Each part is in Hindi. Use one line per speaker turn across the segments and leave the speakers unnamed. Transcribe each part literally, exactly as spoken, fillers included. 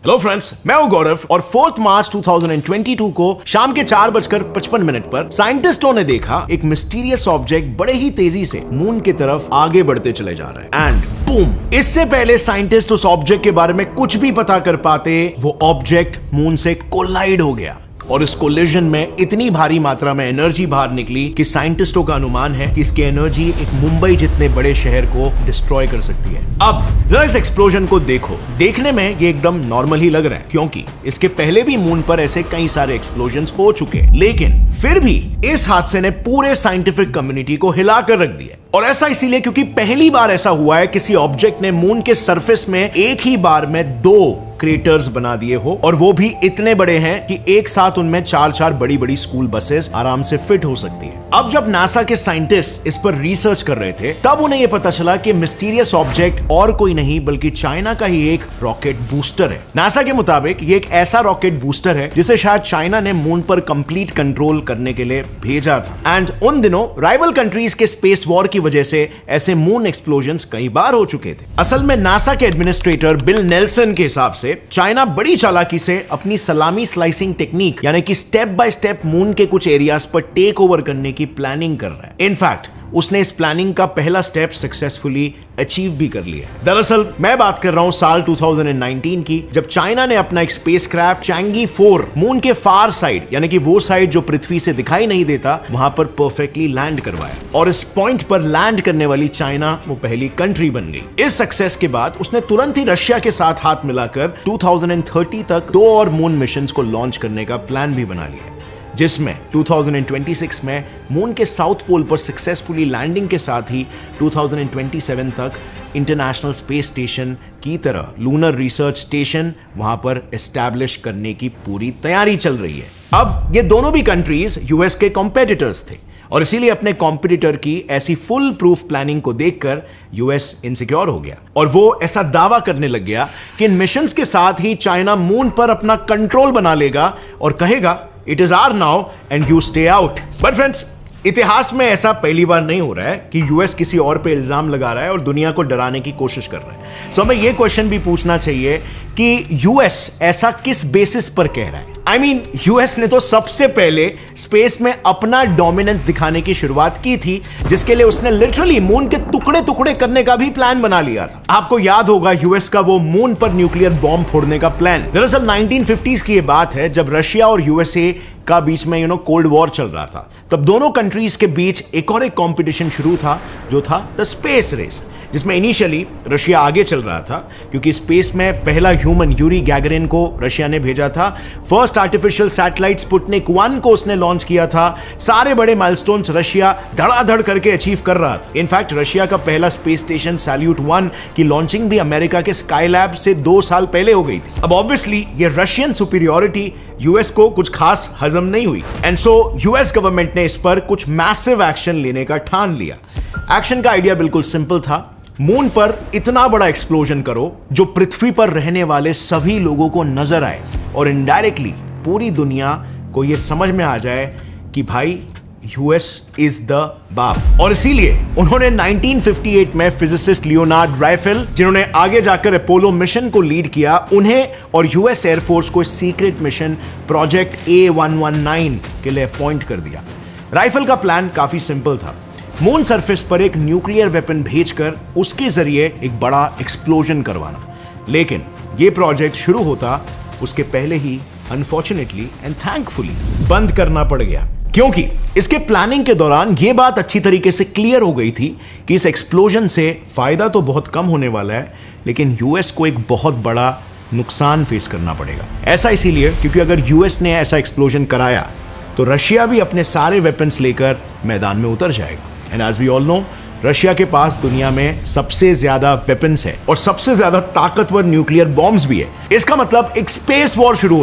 हेलो फ्रेंड्स, मैं हूं गौरव और फोर्थ मार्च दो हज़ार बाईस को शाम के चार बजकर पचपन मिनट पर साइंटिस्टों ने देखा एक मिस्टीरियस ऑब्जेक्ट बड़े ही तेजी से मून की तरफ आगे बढ़ते चले जा रहा है। And boom! इससे पहले साइंटिस्ट उस ऑब्जेक्ट के बारे में कुछ भी पता कर पाते, वो ऑब्जेक्ट मून से कोलाइड हो गया और इस कोलिजन में इतनी भारी मात्रा में एनर्जी बाहर निकली कि साइंटिस्टों का अनुमान है कि इसकी एनर्जी एक मुंबई जितने बड़े शहर को डिस्ट्रॉय कर सकती है। अब जरा इस एक्सप्लोजन को देखो। देखने में ये एकदम नॉर्मल ही लग रहा है क्योंकि इसके पहले भी मून पर ऐसे कई सारे एक्सप्लोजन्स हो चुके, लेकिन फिर भी इस हादसे ने पूरे साइंटिफिक कम्युनिटी को हिलाकर रख दिया। और ऐसा इसीलिए क्योंकि पहली बार ऐसा हुआ है किसी ऑब्जेक्ट ने मून के सरफेस में एक ही बार में दो क्रेटर्स बना दिए हो, और वो भी इतने बड़े हैं कि एक साथ उनमें चार चार बड़ी बड़ी स्कूल बसेस आराम से फिट हो सकती है। अब जब नासा के साइंटिस्ट इस पर रिसर्च कर रहे थे, तब उन्हें यह पता चला कि मिस्टीरियस ऑब्जेक्ट और कोई नहीं बल्कि चाइना का ही एक रॉकेट बूस्टर है। नासा के मुताबिक ये एक ऐसा रॉकेट बूस्टर है जिसे शायद चाइना ने मून पर कंप्लीट कंट्रोल करने के लिए भेजा था। एंड उन दिनों राइवल कंट्रीज के स्पेस वॉर की वजह से ऐसे मून एक्सप्लोजन्स कई बार हो चुके थे। असल में नासा के एडमिनिस्ट्रेटर बिल नेल्सन के हिसाब से चाइना बड़ी चालाकी से अपनी सलामी स्लाइसिंग टेक्निक यानी कि स्टेप बाय स्टेप मून के कुछ एरियाज पर टेक ओवर करने की प्लानिंग कर रहा है। इनफैक्ट उसने इस प्लानिंग का पहला स्टेप सक्सेसफुली अचीव भी कर लिया। दरअसल मैं बात कर रहा हूं साल दो हज़ार उन्नीस की, जब चाइना ने अपना एक स्पेसक्राफ्ट चैंगी फोर मून के फार साइड यानी कि वो साइड जो पृथ्वी से दिखाई नहीं देता, वहां पर परफेक्टली लैंड करवाया। और इस पॉइंट पर लैंड करने वाली चाइना वो पहली कंट्री बन गई। इस सक्सेस के बाद उसने तुरंत ही रशिया के साथ हाथ मिलाकर दो हज़ार तीस तक दो और मून मिशन को लॉन्च करने का प्लान भी बना लिया, जिसमें दो हज़ार छब्बीस में मून के साउथ पोल पर सक्सेसफुली लैंडिंग के साथ ही दो हज़ार सत्ताईस तक इंटरनेशनल स्पेस स्टेशन की तरह लूनर रिसर्च स्टेशन वहां पर एस्टैब्लिश करने की पूरी तैयारी चल रही है। अब ये दोनों भी कंट्रीज यूएस के कॉम्पिटिटर्स थे और इसीलिए अपने कॉम्पिटिटर की ऐसी फुल प्रूफ प्लानिंग को देखकर यूएस इनसिक्योर हो गया और वो ऐसा दावा करने लग गया कि इन मिशंस के साथ ही चाइना मून पर अपना कंट्रोल बना लेगा और कहेगा it is our now and you stay out. But friends, इतिहास में ऐसा पहली बार नहीं हो रहा है कि यूएस किसी और पे इल्जाम लगा रहा है और दुनिया को डराने की कोशिश कर रहा है। सो so, हमें यह क्वेश्चन भी पूछना चाहिए कि यूएस ऐसा किस बेसिस पर कह रहा है। आई मीन यूएस ने तो सबसे पहले स्पेस में अपना डोमिनेंस दिखाने की शुरुआत की थी, जिसके लिए उसने लिटरली मून के टुकड़े टुकड़े करने का भी प्लान बना लिया था। आपको याद होगा यूएस का वो मून पर न्यूक्लियर बॉम्ब फोड़ने का प्लान। दरअसल नाइनटीन फिफ्टीज़ की ये बात है, जब रशिया और यूएसए का बीच में यू नो कोल्ड वॉर चल रहा था। तब दोनों कंट्रीज के बीच एक और एक कंपटीशन शुरू था जो था द स्पेस रेस, जिसमें इनिशियली रशिया आगे चल रहा था क्योंकि स्पेस में पहला ह्यूमन यूरी गैगरिन को रशिया ने भेजा था। First artificial satellite Sputnik one को उसने लॉन्च किया था। सारे बड़े माइलस्टोन्स रशिया धड़ाधड़ करके अचीव कर रहा था। इनफैक्ट रशिया का पहला स्पेस स्टेशन सैल्यूट वन की लॉन्चिंग भी अमेरिका के स्काईलैब से दो साल पहले हो गई थी। अब ऑब्वियसली ये रशियन सुपीरियोरिटी यूएस को कुछ खास हजम नहीं हुई एंड सो यूएस गवर्नमेंट ने इस पर कुछ मैसिव एक्शन लेने का ठान लिया। एक्शन का आइडिया बिल्कुल सिंपल था। मून पर इतना बड़ा एक्सप्लोजन करो जो पृथ्वी पर रहने वाले सभी लोगों को नजर आए और इनडायरेक्टली पूरी दुनिया को यह समझ में आ जाए कि भाई यूएस इज द बाप। और इसीलिए उन्होंने नाइनटीन फिफ्टी एट में फिजिसिस्ट लियोनार्ड राइफेल, जिन्होंने आगे जाकर अपोलो मिशन को लीड किया, उन्हें और यूएस एयरफोर्स को secret mission project A one one nine के लिए अपॉइंट कर दिया। राइफेल का प्लान काफी सिंपल था, मून सरफेस पर एक न्यूक्लियर वेपन भेजकर उसके जरिए एक बड़ा एक्सप्लोजन करवाना। लेकिन यह प्रोजेक्ट शुरू होता उसके पहले ही अनफॉर्चुनेटली एंड थैंकफुली बंद करना पड़ गया, क्योंकि इसके प्लानिंग के दौरान यह बात अच्छी तरीके से क्लियर हो गई थी कि इस एक्सप्लोजन से फायदा तो बहुत कम होने वाला है, लेकिन यूएस को एक बहुत बड़ा नुकसान फेस करना पड़ेगा। ऐसा इसीलिए क्योंकि अगर यूएस ने ऐसा एक्सप्लोजन कराया तो रशिया भी अपने सारे वेपन्स लेकर मैदान में उतर जाएगा। And as we all know, Russia के पास दुनिया में सबसे ज्यादा वेपन्स है और सबसे ज्यादा ताकतवर न्यूक्लियर बॉम्ब्स भी है। इसका मतलब एक स्पेस वॉर शुरू हो जाएगा।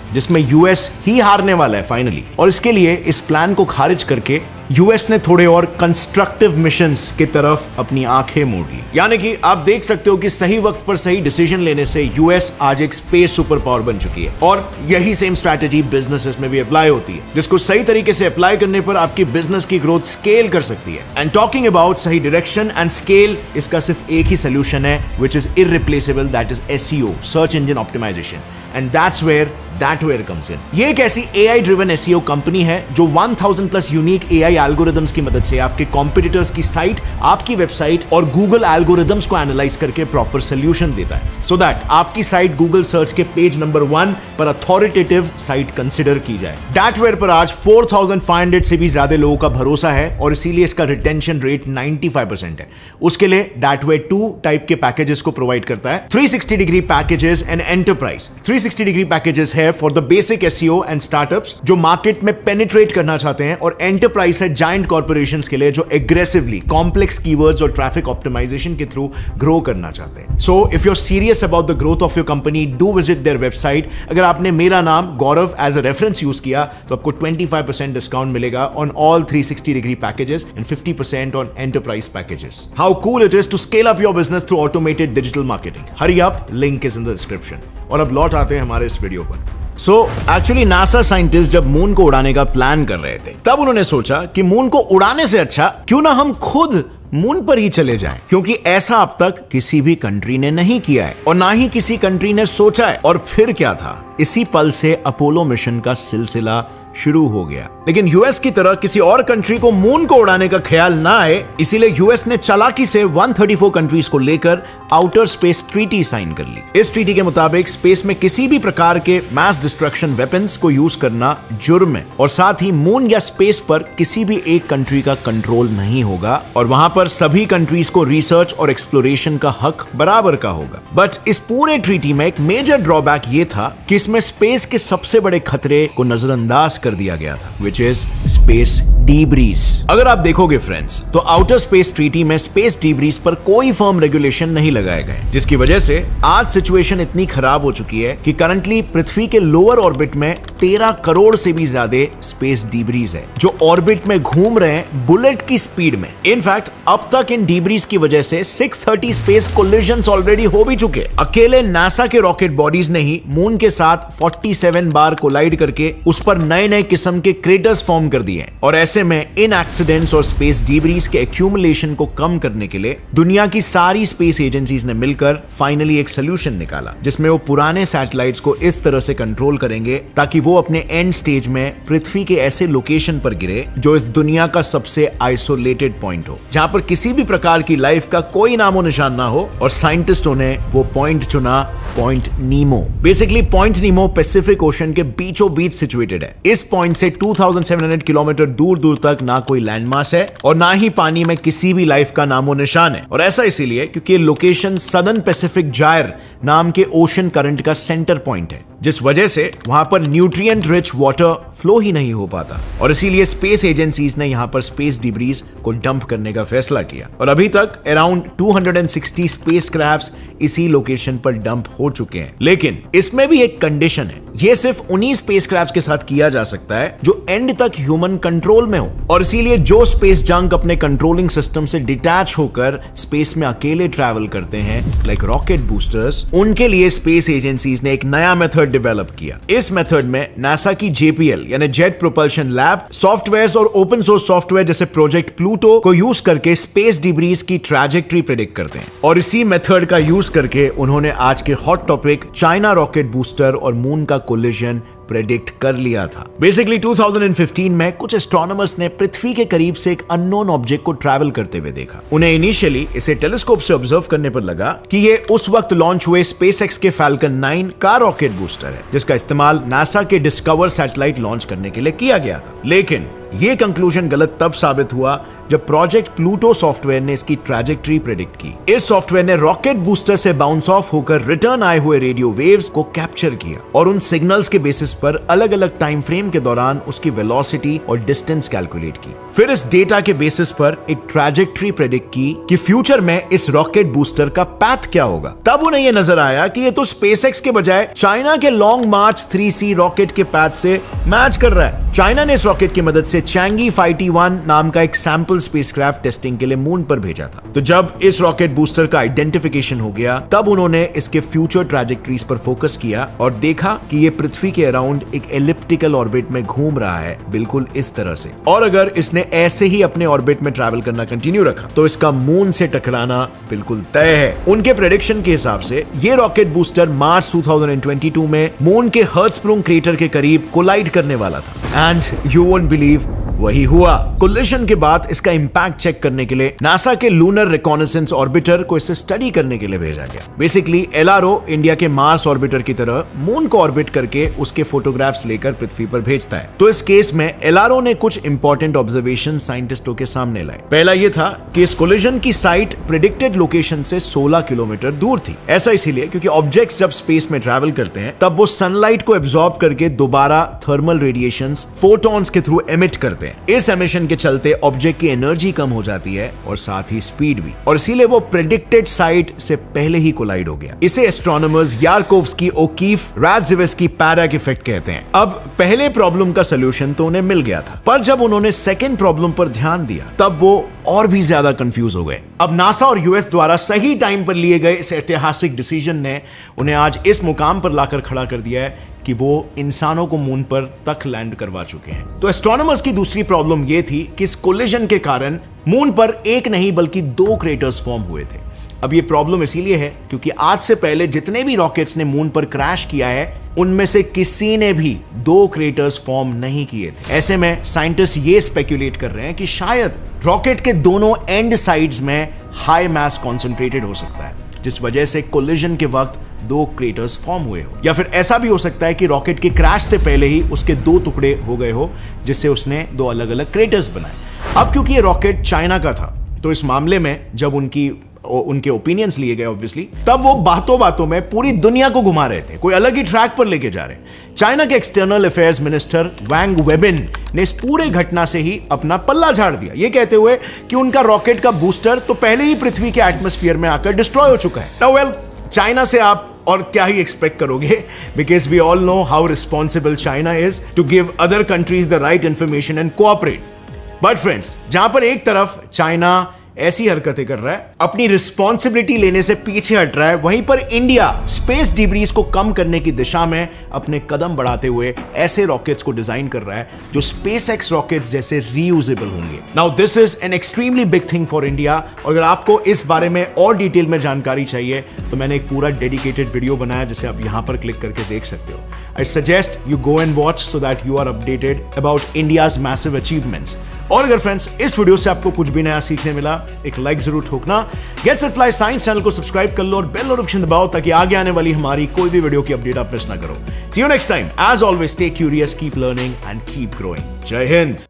जिसमें यूएस ही हारने वाला है फाइनली। और इसके लिए इस प्लान को खारिज करके यूएस ने थोड़े और कंस्ट्रक्टिव मिशंस की तरफ अपनी आंखें मोड़ ली। यानी कि आप देख सकते हो कि सही वक्त पर सही डिसीजन लेने से यूएस आज एक स्पेस सुपर पावर बन चुकी है। और यही सेम स्ट्रैटेजी बिजनेसेस में भी अप्लाई होती है, जिसको सही तरीके से अप्लाई करने पर आपकी बिजनेस की ग्रोथ स्केल कर सकती है। एंड टॉकिंग अबाउट सही डायरेक्शन एंड स्केल, इसका सिर्फ एक ही सोल्यूशन है, which is irreplaceable, that is SEO, search engine optimisation. And that's where That where comes in. ये एक ऐसी A I driven S E O company है जो one thousand प्लस यूनिक A I एल्गोरिदम्स की मदद से आपके कॉम्पिटिटर्स की साइट, आपकी वेबसाइट और गूगल एल्गोरिदम्स को एनालाइज करके प्रॉपर सोल्यूशन देता है, सो so दैट आपकी साइट गूगल सर्च के पेज नंबर वन पर अथॉरिटेटिव साइट कंसिडर की जाए। दैटवेयर पर आज four thousand five hundred से भी ज्यादा लोगों का भरोसा है और इसीलिए इसका रिटेंशन रेट ninety-five परसेंट है। उसके लिए दैटवेयर टू टाइप के पैकेजेस को प्रोवाइड करता है, three sixty degree packages and enterprise. three sixty degree packages है for the basic SEO and startups जो मार्केट में पेनिट्रेट करना चाहते हैं, और एंटरप्राइज है जायंट कॉर्पोरेशंस के लिए जो एग्रेसिवली कॉम्प्लेक्स कीवर्ड्स और ट्रैफिक ऑप्टिमाइजेशन के थ्रू ग्रो करना चाहते हैं। So if you are serious about the growth of your company, do visit their website. अगर आपने मेरा नाम Gaurav as a reference use किया तो आपको twenty-five percent डिस्काउंट मिलेगा on all three sixty degree packages and fifty percent on enterprise packages. How cool it is to scale up your business through automated digital marketing. Hurry up, link is in the description. और अब लौट आते हैं हमारे इस वीडियो पर। सो एक्चुअली नासा साइंटिस्ट जब मून को उड़ाने का प्लान कर रहे थे, तब उन्होंने सोचा कि मून को उड़ाने से अच्छा क्यों ना हम खुद मून पर ही चले जाएं, क्योंकि ऐसा अब तक किसी भी कंट्री ने नहीं किया है और ना ही किसी कंट्री ने सोचा है। और फिर क्या था, इसी पल से अपोलो मिशन का सिलसिला शुरू हो गया। लेकिन यूएस की तरह किसी और कंट्री को मून को उड़ाने का ख्याल ना आए, इसीलिए यूएस ने चालाकी से one thirty-four कंट्रीज को लेकर आउटर स्पेस ट्रीटी साइन कर ली। इस ट्रीटी के मुताबिक स्पेस में किसी भी प्रकार के मास डिस्ट्रक्शन वेपन्स को यूज करना जुर्म है, और साथ ही मून या स्पेस पर किसी भी एक कंट्री का कंट्रोल नहीं होगा, और वहां पर सभी कंट्रीज को रिसर्च और एक्सप्लोरेशन का हक बराबर का होगा। बट इस पूरे ट्रीटी में एक मेजर ड्रॉबैक ये था कि इसमें स्पेस के सबसे बड़े खतरे को नजरअंदाज कर दिया गया था, which is space debris। अगर आप देखोगे फ्रेंड्स, तो आउटर स्पेस ट्रीटी में स्पेस डीब्रीज पर कोई फर्म रेगुलेशन नहीं लगाए गए, जिसकी वजह से आज सिचुएशन इतनी खराब हो चुकी है कि करंटली पृथ्वी के लोअर ऑर्बिट में तेरह करोड़ से भी ज्यादा स्पेस डीब्रीज है जो ऑर्बिट में घूम रहे हैं बुलेट की स्पीड में। इनफैक्ट अब तक इन डीब्रीज की वजह से six thirty space collisions already हो भी चुके। अकेले नासा के रॉकेट बॉडीज ने ही मून के साथ forty-seven बार कोलाइड करके उस पर नए नए किस्म के क्रेटर्स फॉर्म कर दिए। और ऐसे में इन एक्सीडेंट्स और स्पेस डीब्रीज के एक्यूमुलेशन को कम करने के लिए दुनिया की सारी स्पेस एजेंसीज ने मिलकर फाइनली एक सोल्यूशन निकाला, जिसमें वो पुराने सैटेलाइट्स को इस तरह से कंट्रोल करेंगे ताकि वो अपने एंड स्टेज में पृथ्वी के ऐसे लोकेशन पर गिरे जो इस दुनिया का सबसे आइसोलेटेड पॉइंट हो, जहां पर किसी भी प्रकार की लाइफ का कोई नामो निशान ना हो। और साइंटिस्टों ने वो पॉइंट चुना, point Nemo. Basically point Nemo Pacific Ocean के बीचों बीच सिचुएटेड है। इस पॉइंट से two thousand seven hundred kilometre दूर दूर तक ना कोई लैंडमास है और ना ही पानी में किसी भी लाइफ का नामो निशान है। और ऐसा इसीलिए क्योंकि लोकेशन सदर्न पैसिफिक जायर नाम के ओशन करंट का सेंटर पॉइंट है, जिस वजह से वहां पर न्यूट्रिएंट रिच वाटर फ्लो ही नहीं हो पाता। और इसीलिए स्पेस एजेंसीज ने यहां पर स्पेस डिब्रीज को डंप करने का फैसला किया। और अभी तक around two hundred sixty spacecrafts इसी लोकेशन पर डंप हो चुके हैं। लेकिन इसमें भी एक कंडीशन है, यह सिर्फ उन्हीं स्पेसक्राफ्ट्स के साथ किया जा सकता है जो एंड तक ह्यूमन कंट्रोल में हो। और इसीलिए जो स्पेस जंक अपने कंट्रोलिंग सिस्टम से डिटैच होकर स्पेस में अकेले ट्रैवल करते हैं, लाइक रॉकेट बूस्टर्स, उनके लिए स्पेस एजेंसीज ने एक नया मेथड डेवलप किया। इस मेथड में नासा की J P L यानी जेट प्रोपल्शन लैब सॉफ्टवेयर्स और ओपन सोर्स सॉफ्टवेयर जैसे प्रोजेक्ट प्लूटो को यूज करके स्पेस डिब्रीज की ट्रैजेक्टरी प्रेडिक्ट करते हैं। और इसी मेथड का यूज करके उन्होंने आज के hot topic China rocket booster और मून का कोलिजन प्रेडिक्ट कर लिया था। बेसिकली two thousand fifteen में कुछ एस्ट्रोनॉमर्स ने पृथ्वी के करीब से एक अननोन ऑब्जेक्ट को ट्रैवल करते हुए देखा। उन्हें इनिशियली इसे टेलीस्कोप से ऑब्जर्व करने पर लगा कि ये उस वक्त लॉन्च हुए स्पेसएक्स के फैल्कन नाइन का रॉकेट बूस्टर है, जिसका इस्तेमाल नासा के डिस्कवर सैटेलाइट लॉन्च करने के लिए किया गया था। लेकिन ये कंक्लूजन गलत तब साबित हुआ जब प्रोजेक्ट प्लूटो सॉफ्टवेयर ने इसकी ट्रैजेक्टरी प्रेडिक्ट की। इस सॉफ्टवेयर ने रॉकेट बूस्टर से बाउंस ऑफ होकर रिटर्न आए हुए रेडियो वेव्स को कैप्चर किया और उन सिग्नल्स के बेसिस पर अलग अलग टाइम फ्रेम के दौरान उसकी वेलोसिटी और डिस्टेंस कैलकुलेट की। फिर इस डेटा के बेसिस पर एक ट्रैजेक्टरी प्रेडिक्ट की कि फ्यूचर में इस रॉकेट बूस्टर का पैथ क्या होगा। तब उन्हें यह नजर आया कि ये तो स्पेसएक्स के बजाय चाइना के Long March three C rocket के पैथ से मैच कर रहा है। चाइना ने इस रॉकेट की मदद से चैंगी फाइव टी वन नाम का एक सैंपल स्पेसक्राफ्ट टेस्टिंग के लिए मून पर भेजा था। तो जब इस रॉकेट बूस्टर का आइडेंटिफिकेशन हो गया तब उन्होंने इसके फ्यूचर ट्रैजेक्टरीज पर फोकस किया और देखा कि ये पृथ्वी के अराउंड एक एलिप्टिकल ऑर्बिट में घूम रहा है, बिल्कुल इस तरह से। और अगर इसने ऐसे ही अपने ऑर्बिट में ट्रैवल करना कंटिन्यू रखा तो इसका मून से टकराना बिल्कुल तय है। उनके प्रेडिक्शन के हिसाब से ये rocket booster March two thousand twenty two में मून के हर्ट्जस्प्रुंग क्रेटर के करीब कोलाइड करने वाला था। एंड यू वोंट बिलीव, वही हुआ। कोलिशन के बाद इसका इंपैक्ट चेक करने के लिए नासा के लूनर रिकॉनेसेंस ऑर्बिटर को इसे स्टडी करने के लिए भेजा गया। बेसिकली एलआरओ इंडिया के मार्स ऑर्बिटर की तरह मून को ऑर्बिट करके उसके फोटोग्राफ्स लेकर पृथ्वी पर भेजता है। तो इस केस में एलआरओ ने कुछ इंपॉर्टेंट ऑब्जर्वेशन साइंटिस्टों के सामने लाए। पहला यह था कि इस कोलिशन की साइट प्रेडिक्टेड लोकेशन से सोलह किलोमीटर दूर थी। ऐसा इसीलिए क्योंकि ऑब्जेक्ट्स जब स्पेस में ट्रैवल करते हैं तब वो सनलाइट को एब्जॉर्ब करके दोबारा थर्मल रेडिएशंस फोटॉन्स के थ्रू एमिट करते हैं। इस एमिशन के चलते ऑब्जेक्ट की एनर्जी कम हो जाती है और साथ ही स्पीड भी, और इसीलिए वो प्रेडिक्टेड साइट से पहले ही कोलाइड हो गया। इसे astronomers Yarkovsky, O'Keefe, Radzievskii Paddack effect कहते हैं। अब पहले प्रॉब्लम का सलूशन तो उन्हें मिल गया था, पर जब उन्होंने सेकेंड प्रॉब्लम पर ध्यान दिया तब वो और भी ज्यादा कंफ्यूज हो गए। अब नासा और यूएस द्वारा सही टाइम पर लिए गए इस ऐतिहासिक डिसीजन ने उन्हें आज इस मुकाम पर लाकर खड़ा कर दिया है कि वो इंसानों को मून पर तक लैंड करवा चुके हैं। तो एस्ट्रोनॉमर्स की दूसरी प्रॉब्लम यह थी कि इस कोलिजन के कारण मून पर एक नहीं बल्कि दो क्रेटर्स फॉर्म हुए थे। अब ये प्रॉब्लम इसीलिए है क्योंकि आज से पहले जितने भी रॉकेट्स ने मून पर क्रैश किया है उनमें से किसी ने भी दो क्रेटर्स फॉर्म नहीं किए थे। ऐसे में साइंटिस्ट ये स्पेक्यूलेट कर रहे हैं कि शायद रॉकेट के दोनों एंड साइड्स में हाई मास कॉन्सेंट्रेटेड हो सकता है, जिस वजह से कोलिजन के वक्त दो क्रेटर्स फॉर्म हुए हो। या फिर ऐसा भी हो सकता है कि रॉकेट के क्रैश से पहले ही उसके दो टुकड़े हो गए हो, जिससे उसने दो अलग अलग क्रेटर्स बनाए। अब क्योंकि ये रॉकेट चाइना का था तो इस मामले में जब उनकी उनके ओपिनियंस लिए गए ऑब्वियसली, तब वो बातों बातों में पूरी दुनिया को घुमा रहे थे, कोई अलग ही ट्रैक पर लेके जा रहे। चाइना के external affairs minister Wang Wenbin ने इस पूरे घटना से ही अपना पल्ला झाड़ दिया, ये कहते हुए कि उनका रॉकेट का बूस्टर तो पहले ही पृथ्वी के एटमॉस्फेयर में आकर डिस्ट्रॉय हो चुका है। नाउ वेल, चाइना से आप और क्या ही एक्सपेक्ट करोगे, because we all know how responsible China is to give other countries the right information and cooperate. But friends, जहां पर एक तरफ चाइना ऐसी हरकतें कर रहा है, अपनी रिस्पॉन्सिबिलिटी लेने से पीछे हट रहा है, वहीं पर इंडिया स्पेस डिब्रीज को कम करने की दिशा में अपने कदम बढ़ाते हुए ऐसे रॉकेट्स को डिजाइन कर रहा है जो स्पेसएक्स रॉकेट्स जैसे रीयूजेबल होंगे। Now this is an extremely big thing for India. और अगर आपको इस बारे में और डिटेल में जानकारी चाहिए तो मैंने एक पूरा डेडिकेटेड वीडियो बनाया जिसे आप यहां पर क्लिक करके देख सकते हो। I suggest you go and watch so that you are updated about India's massive achievements. और अगर फ्रेंड्स इस वीडियो से आपको कुछ भी नया सीखने मिला, एक लाइक जरूर ठोकना। Get set fly science channel को सब्सक्राइब कर लो और बेल नोटिफिकेशन दबाओ ताकि आगे आने वाली हमारी कोई भी वीडियो की अपडेट आप मिस ना करो। See you next time. As always, stay curious, keep learning and keep growing. जय हिंद।